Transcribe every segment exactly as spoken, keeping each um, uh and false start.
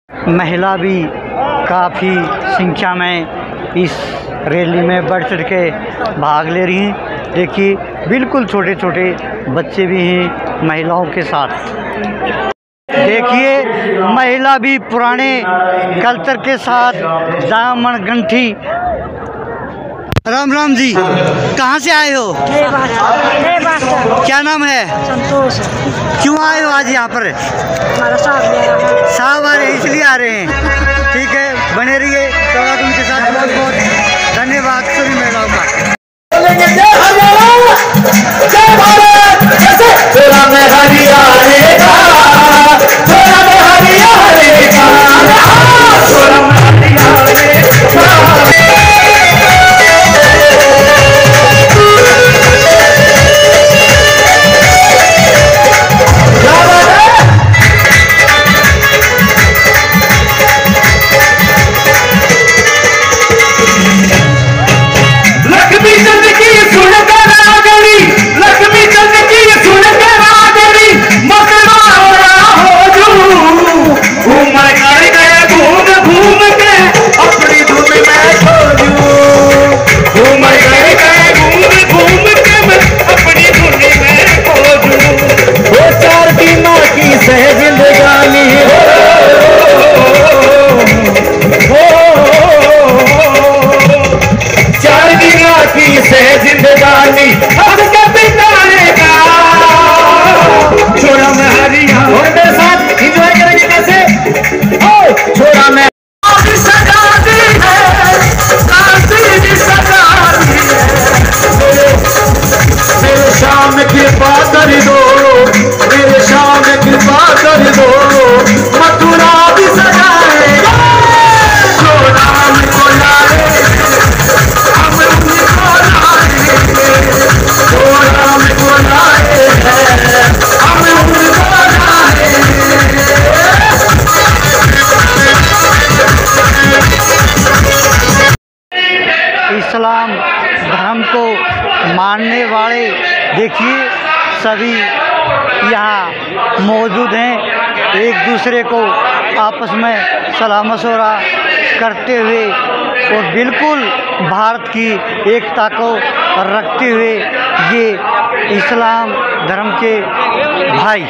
महिला भी काफ़ी संख्या में इस रैली में बढ़ चढ़ के भाग ले रही हैं। देखिए बिल्कुल छोटे छोटे बच्चे भी हैं महिलाओं के साथ। देखिए महिला भी पुराने कल्चर के साथ दामन गंठी। राम राम जी, कहाँ से आए हो? क्या नाम है? संतोष। क्यों आए हो आज यहाँ पर? हमारा साहब साहब आ रहे हैं इसलिए आ रहे हैं। ठीक है, बने रहिए। तो उनके साथ बहुत बहुत धन्यवाद सभी महिलाओं का। इस्लाम धर्म को मानने वाले देखिए सभी यहाँ मौजूद हैं। एक दूसरे को आपस में सलाम मशवरा करते हुए और बिल्कुल भारत की एकता को रखते हुए ये इस्लाम धर्म के भाई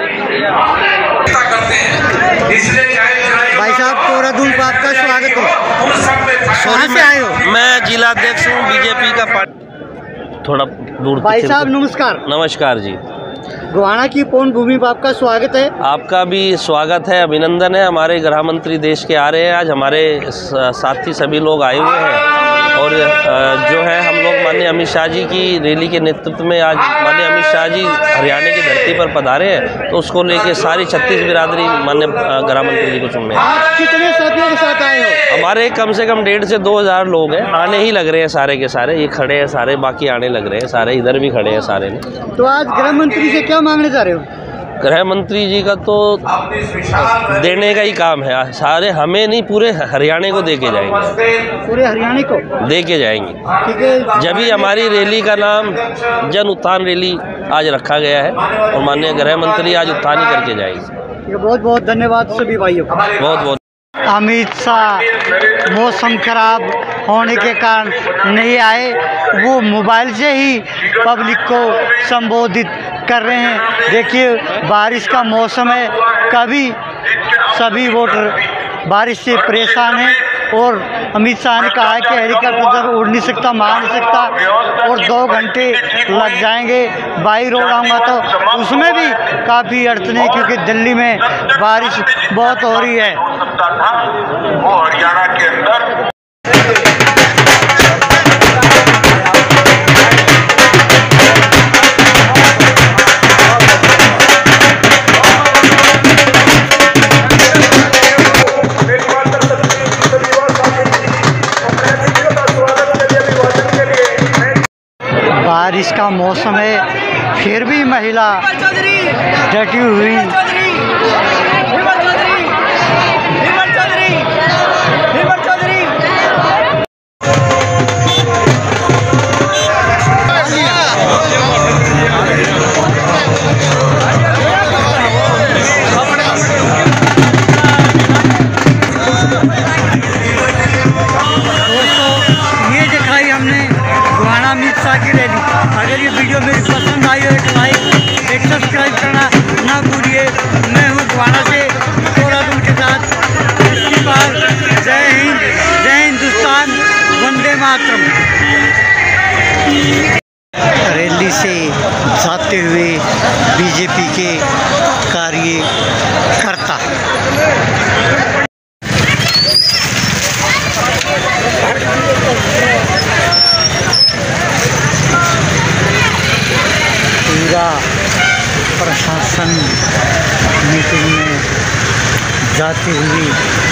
भाई साहब देहरादून को आपका स्वागत हो। कहाँ से आए हो? मैं जिला अध्यक्ष हूँ बीजेपी का पार्टी। थोड़ा दूर। भाई साहब नमस्कार। नमस्कार जी। गोहाना की पौन भूमि पर आपका स्वागत है। आपका भी स्वागत है, अभिनंदन है। हमारे गृह मंत्री देश के आ रहे हैं आज। हमारे साथी सभी लोग आए हुए हैं और जो है हम लोग माननीय अमित शाह जी की रैली के नेतृत्व में आज माननीय अमित शाह जी हरियाणा की धरती पर पधारे हैं, तो उसको लेके सारी छत्तीस बिरादरी माननीय गृह मंत्री जी को सुनने। आप कितने साथियों के साथ आए हो? हमारे कम से कम डेढ़ से दो हज़ार लोग हैं। आने ही लग रहे हैं सारे के सारे। ये खड़े हैं सारे, बाकी आने लग रहे हैं सारे, इधर भी खड़े हैं सारे ने। तो आज गृह मंत्री से क्या मांगने जा रहे हो? गृह मंत्री जी का तो देने का ही काम है। सारे हमें नहीं, पूरे हरियाणा को दे के जाएंगे। पूरे हरियाणा को दे के जाएंगे। ठीक है। जब ही हमारी रैली का नाम जन उत्थान रैली आज रखा गया है और माननीय गृह मंत्री आज उत्थान ही करके जाएंगे। बहुत बहुत धन्यवाद सभी भाइयों का। बहुत बहुत। अमित शाह मौसम खराब होने के कारण नहीं आए, वो मोबाइल से ही पब्लिक को संबोधित कर रहे हैं। देखिए बारिश का मौसम है, कभी सभी वोटर बारिश से परेशान हैं और अमित शाह ने कहा है कि हेलीकॉप्टर उड़ नहीं सकता, मार नहीं सकता और दो घंटे लग जाएंगे। बाई रोड आऊँगा तो उसमें भी काफ़ी अड़चने, क्योंकि दिल्ली में बारिश बहुत हो रही है। वो हरियाणा के अंदर बारिश का मौसम है, फिर भी महिला डटी हुई साथ इसकी बार जय हिंद, जय हिंदुस्तान, वंदे मातरम। रैली से जाते हुए बीजेपी के कार्यकर्ता। पूरा प्रशासन मीटिंग में जाते हुए